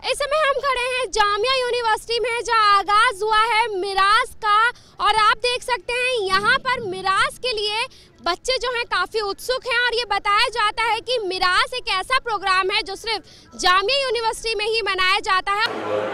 इस समय हम खड़े हैं जामिया यूनिवर्सिटी में, जहां आगाज हुआ है मिराज का। और आप देख सकते हैं यहाँ पर मिराज के लिए बच्चे जो हैं काफ़ी उत्सुक हैं। और ये बताया जाता है कि मिराज एक ऐसा प्रोग्राम है जो सिर्फ जामिया यूनिवर्सिटी में ही मनाया जाता है।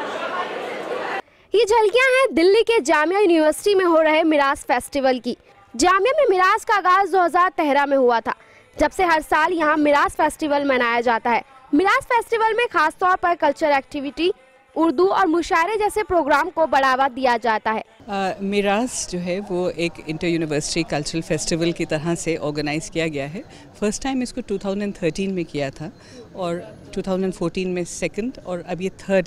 ये झलकियाँ हैं दिल्ली के जामिया यूनिवर्सिटी में हो रहे मिराज फेस्टिवल की। जामिया में मिराज का आगाज़ 2013 में हुआ था, जब से हर साल यहाँ मिराज फेस्टिवल मनाया जाता है। मिराज फेस्टिवल में खास तौर पर कल्चरल एक्टिविटी, उर्दू और मुशायरे जैसे प्रोग्राम को बढ़ावा दिया जाता है। मिराज जो है वो एक इंटर यूनिवर्सिटी कल्चरल फेस्टिवल की तरह से ऑर्गेनाइज़ किया गया है। फर्स्ट टाइम इसको 2013 में किया था और 2014 में सेकंड, और अब ये थर्ड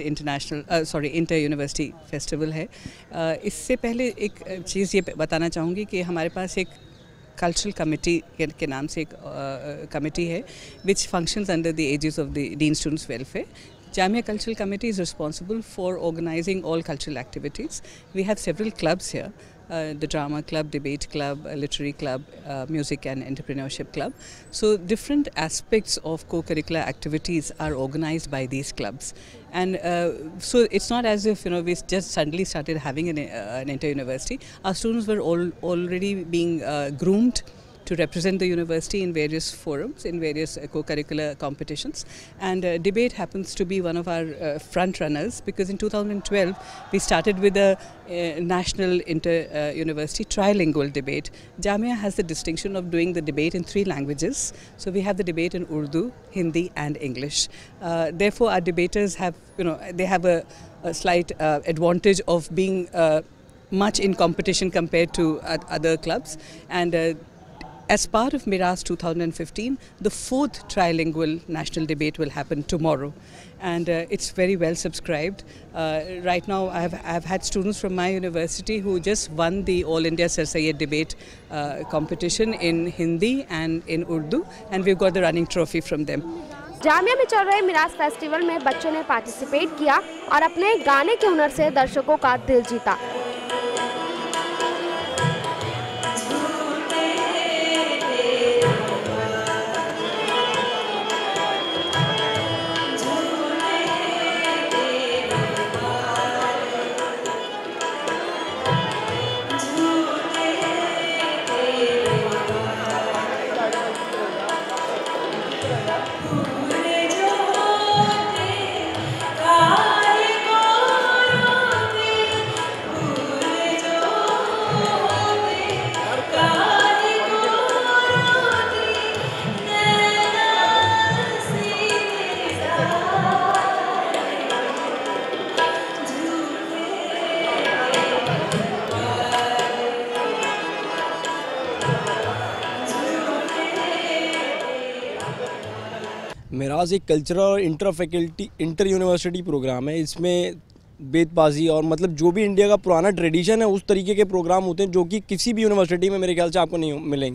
इंटर यूनिवर्सिटी फेस्टिवल है। इससे पहले एक चीज़ ये बताना चाहूँगी कि हमारे पास एक कल्चरल कमेटी के नाम से एक कमेटी है which functions under the aegis of the dean students welfare. Jamia Cultural Committee is responsible for organizing all cultural activities. We have several clubs here, the drama club, debate club, literary club, music and entrepreneurship club. So different aspects of co-curricular activities are organized by these clubs. And so it's not as if we just suddenly started having an inter-university. Our students were already being groomed to represent the university in various forums, in various co-curricular competitions. And debate happens to be one of our front runners, because in 2012 we started with a national inter-university trilingual debate. Jamia has the distinction of doing the debate in 3 languages. So we have the debate in Urdu, Hindi and English. Therefore our debaters have, they have a slight advantage of being much in competition compared to other clubs. And as part of Miraz 2015, the 4th trilingual national debate will happen tomorrow, and it's very well subscribed. Right now I have had students from my university who just won the All India Sir Syed debate competition in Hindi and in Urdu, and we've got the running trophy from them. Jamia में चल रहे Miraj festival में बच्चों ने participate किया और अपने गाने के हुनर से दर्शकों का दिल जीता। मिराज एक कल्चरल इंटर यूनिवर्सिटी प्रोग्राम है। इसमें बेतबाजी और मतलब जो भी इंडिया का पुराना ट्रेडिशन है उस तरीके के प्रोग्राम होते हैं जो कि किसी भी यूनिवर्सिटी में मेरे ख्याल से आपको नहीं मिलेंगे।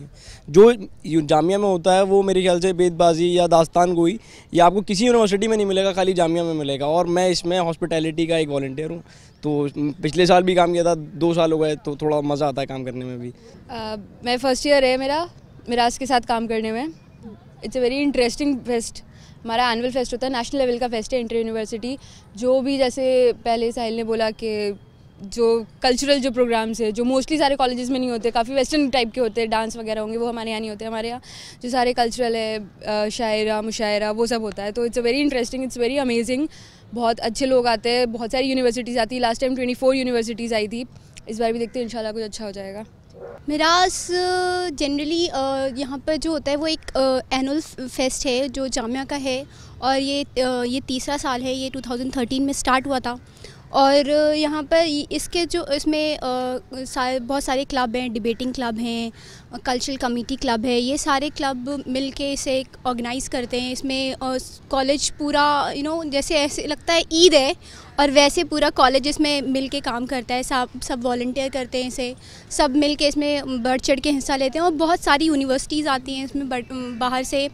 जो जामिया में होता है वो मेरे ख्याल से बेतबाजी या दास्तान गोई या आपको किसी यूनिवर्सिटी में नहीं मिलेगा, खाली जामिया में मिलेगा। और मैं इसमें हॉस्पिटैलिटी का एक वॉलंटियर हूँ, तो पिछले साल भी काम किया था, 2 साल हो गए, तो थोड़ा मज़ा आता है काम करने में भी। मैं फर्स्ट ईयर है मेरा मिराज के साथ काम करने में। It's a very interesting fest. हमारा एनुअल फेस्ट होता है, नेशनल लेवल का फेस्ट है इंटर यूनिवर्सिटी। जो भी जैसे पहले साहिल ने बोला कि जो कल्चरल जो प्रोग्राम्स है जो मोस्टली सारे कॉलेजेस में नहीं होते, काफ़ी वेस्टर्न टाइप के होते हैं, डांस वगैरह होंगे, वो हमारे यहाँ नहीं होते। हमारे यहाँ जो सारे कल्चरल है, शायरा मुशायरा, वो सब होता है। तो it's a very interesting, it's very amazing. बहुत अच्छे लोग आते हैं, बहुत सारी यूनिवर्सिटीज़ आती है। लास्ट टाइम 24 यूनिवर्सिटीज़ आई थी, इस बार भी देखते हैं इंशाल्लाह कुछ अच्छा हो जाएगा। मिराज जनरली यहाँ पर जो होता है वो एक एनुअल फेस्ट है जो जामिया का है, और ये 3रा साल है। ये 2013 में स्टार्ट हुआ था। और यहाँ पर इसमें बहुत सारे क्लब हैं, डिबेटिंग क्लब हैं, कल्चरल कमेटी क्लब है। ये सारे क्लब मिल के इसे ऑर्गेनाइज़ करते हैं। इसमें कॉलेज पूरा जैसे ऐसे लगता है ईद है, और वैसे पूरा कॉलेज इसमें मिल के काम करता है। सब वॉलंटियर करते हैं, इसे सब मिल के इसमें बढ़ चढ़ के हिस्सा लेते हैं। और बहुत सारी यूनिवर्सिटीज़ आती हैं इसमें बाहर से।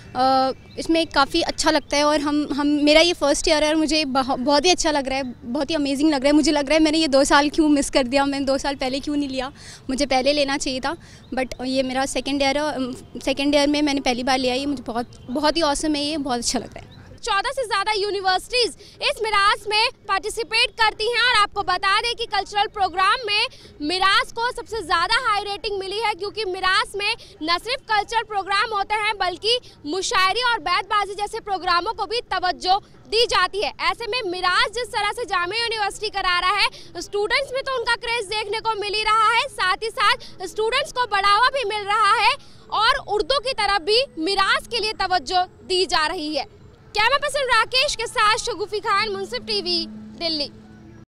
इसमें काफ़ी अच्छा लगता है। और मेरा ये फ़र्स्ट ईयर है और मुझे बहुत ही अच्छा लग रहा है, बहुत ही अमेजिंग लग रहा है। मुझे लग रहा है मैंने ये 2 साल क्यों मिस कर दिया, मैंने 2 साल पहले क्यों नहीं लिया, मुझे पहले लेना चाहिए था। बट ये मेरा सेकेंड ईयर है, सेकेंड ईयर में मैंने पहली बार लिया। ये मुझे बहुत ही ऑसम है, ये बहुत अच्छा लग रहा है। 14 से ज़्यादा यूनिवर्सिटीज़ इस मिराज में पार्टिसिपेट करती हैं। और आपको बता दें कि कल्चरल प्रोग्राम में मिराज को सबसे ज़्यादा हाई रेटिंग मिली है, क्योंकि मिराज में न सिर्फ कल्चरल प्रोग्राम होते हैं बल्कि मुशायरी और बैतबाजी जैसे प्रोग्रामों को भी तवज्जो दी जाती है। ऐसे में मिराज जिस तरह से जामिया यूनिवर्सिटी करा रहा है, स्टूडेंट्स में तो उनका क्रेज देखने को मिल ही रहा है, साथ ही साथ स्टूडेंट्स को बढ़ावा भी मिल रहा है और उर्दू की तरफ भी मिराज के लिए तवज्जो दी जा रही है। कैमरा पर्सन राकेश के साथ शगुफी खान, मुंसिफ टीवी, दिल्ली।